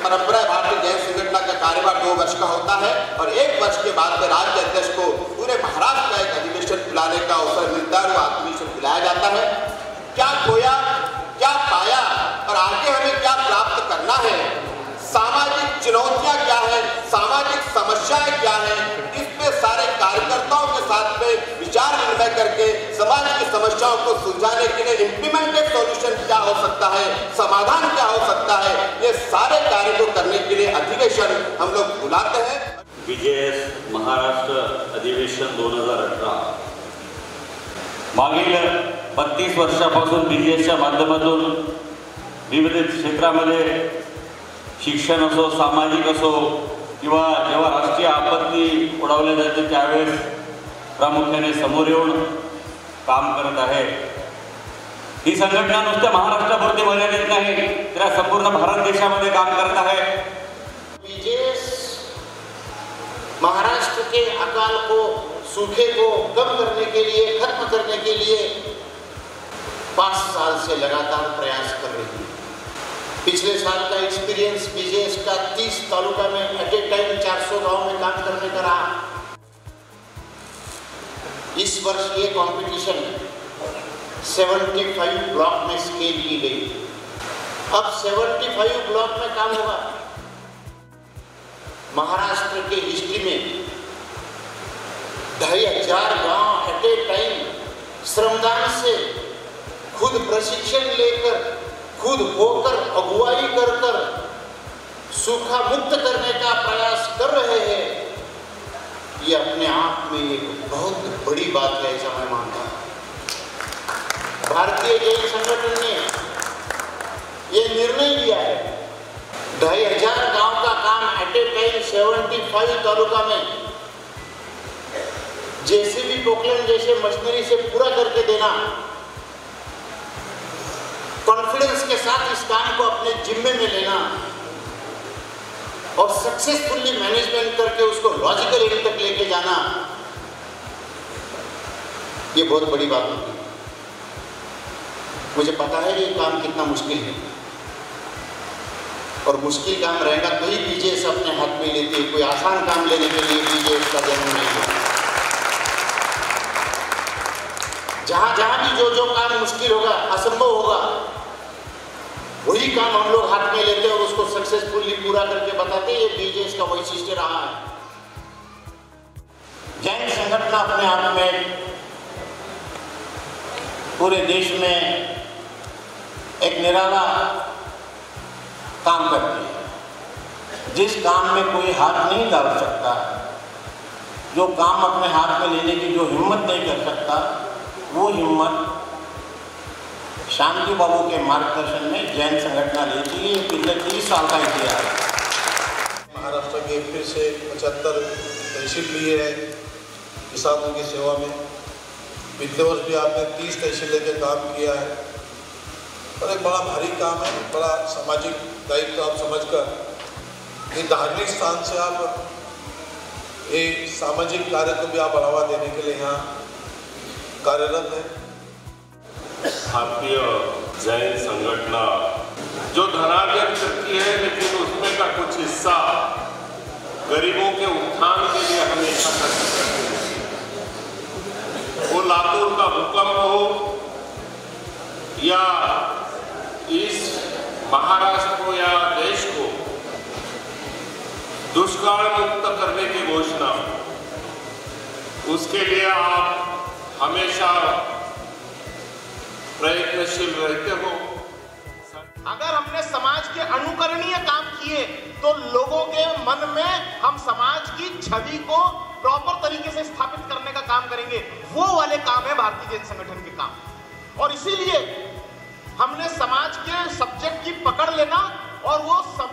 परंपरा है। भारतीय जैन संगठन का कार्यकाल 2 वर्ष का होता है और 1 वर्ष के बाद में राज्य अध्यक्ष को पूरे महाराष्ट्र का एक अधिवेशन बुलाने का अवसर मिलता है, वो अधिवेशन बुलाया जाता है। क्या खोया, क्या पाया और आगे हमें क्या प्राप्त करना है, सामाजिक चुनौतियां क्या है, सामाजिक समस्याएं क्या है, इसमें सारे कार्यकर्ताओं के साथ में विचार विनिमय करके समाज की समस्याओं को सुलझाने के लिए इम्प्लीमेंटेड सॉल्यूशन क्या हो सकता है, समाधान क्या हो सकता है, ये सारे कार्य को करने के लिए अधिवेशन हम लोग बुलाते हैं। BJS महाराष्ट्र अधिवेशन 2018 मागील 32 वर्षापासून BJSच्या माध्यमातून विविध क्षेत्रामध्ये शिक्षण असो, सामाजिक असो किंवा जेव्हा राष्ट्रीय आपत्ती ओढावल्या जाते त्यावेळेस प्रामुख्याने समोर येऊन काम करत आहे। ही संघटना नुसतं महाराष्ट्रापुरती मर्यादित नाही, तर संपूर्ण भारत देशामध्ये काम करत आहे। BJS महाराष्ट्र के अकाल को, सूखे को कम करने के लिए, खत्म करने के लिए 5 साल से लगातार प्रयास कर रही है। पिछले साल का एक्सपीरियंस BJS का 30 तालुका में एट ए टाइम 400 गांव में काम करने का रहा। इस वर्ष ये कंपटीशन 75 ब्लॉक में स्केल की गई। अब 75 ब्लॉक में काम होगा। महाराष्ट्र के हिस्ट्री में 2500 गांव एट ए टाइम श्रमदान से खुद प्रशिक्षण लेकर, खुद होकर, अगुवाई कर सूखा मुक्त करने का प्रयास कर रहे हैं। ये अपने आप में एक बहुत बड़ी बात है, ऐसा मैं मानता हूं। भारतीय जैन संगठन ने ये निर्णय लिया है 2500 गांव का काम एट ए टाइम 75 तालुका में जेसीबी पोकलन जैसे मशीनरी से पूरा करके देना, कॉन्फिडेंस के साथ इस काम को अपने जिम्मे में लेना और सक्सेसफुली मैनेजमेंट करके उसको लॉजिकल एंड तक लेके जाना, ये बहुत बड़ी बात होगी। मुझे पता है ये काम कितना मुश्किल है और मुश्किल काम रहेगा तो ही BJS अपने हाथ में लेती है। कोई आसान काम लेने के लिए BJS का जन्म नहीं है। जहां जहां भी जो काम मुश्किल होगा, असंभव होगा, वही काम हम लोग हाथ में लेते हैं और उसको सक्सेसफुली पूरा करके बताते हैं। ये BJS का वैशिष्ट्य रहा है। जैन संगठन अपने आप में पूरे देश में एक निराला काम करती है। जिस काम में कोई हाथ नहीं डाल सकता, जो काम अपने हाथ में लेने की जो हिम्मत नहीं कर सकता, वो हिम्मत शांति बाबू के मार्गदर्शन में जैन संगठन लेती है। पिछले 30 साल का इतिहास है। महाराष्ट्र के फिर से 75 तहसील लिए है किसानों की सेवा में। पिछले वर्ष भी आपने 30 तहसीलें के काम किया है और एक बड़ा भारी काम है, बड़ा सामाजिक दायित्व आप समझकर ये धार्मिक स्थान से आप एक सामाजिक कार्य को भी आप बढ़ावा देने के लिए यहाँ कार्यरत है। भारतीय जैन संगठना जो धनार्जन करती है, लेकिन उसमें का कुछ हिस्सा गरीबों के उत्थान के लिए हमेशा खर्च करती है। वो लातूर का भूकंप हो या इस महाराष्ट्र को या देश को दुष्काल मुक्त करने की घोषणा, उसके लिए आप हमेशा प्रयत्नशील रहते हो। अगर हमने समाज के अनुकरणीय काम किए तो लोगों के मन में हम समाज की छवि को प्रॉपर तरीके से स्थापित करने का काम करेंगे। वो वाले काम है भारतीय जैन संगठन के काम। और इसीलिए हमने समाज के सब्जेक्ट की पकड़ लेना और वो